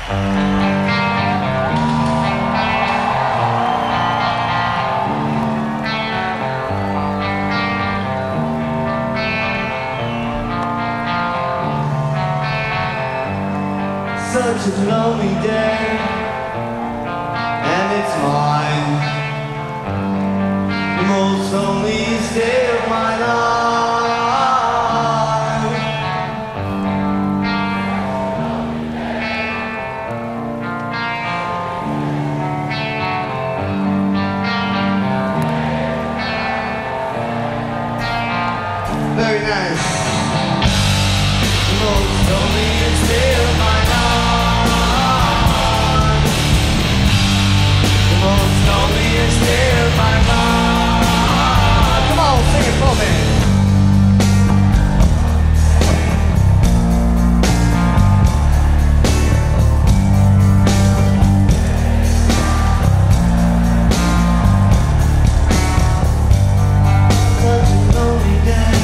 Such a lonely day, and it's mine, the most loneliest day of my life. Very nice. The most loneliest day of my life. Come on, sing it for me. Such a lonely day,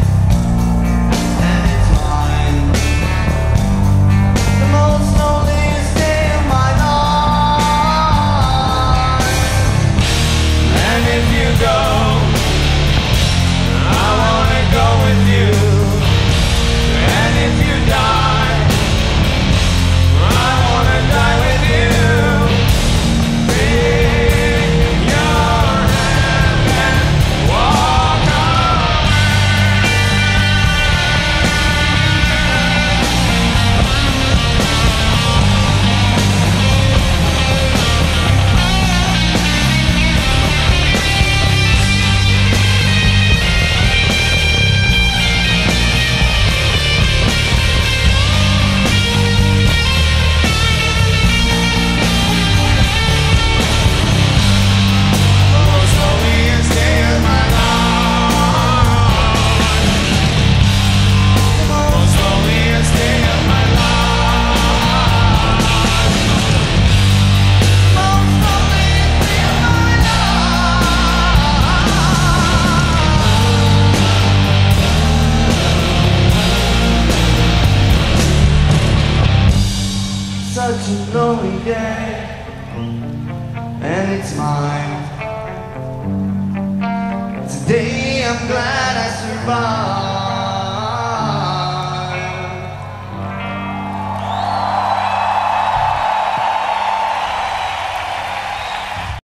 and it's mine, the most loneliest day of my life. And if you go, I wanna go with you. And if you die, I wanna die with you. Take your hand and walk such a lonely day, and it's mine. Today I'm glad I survived.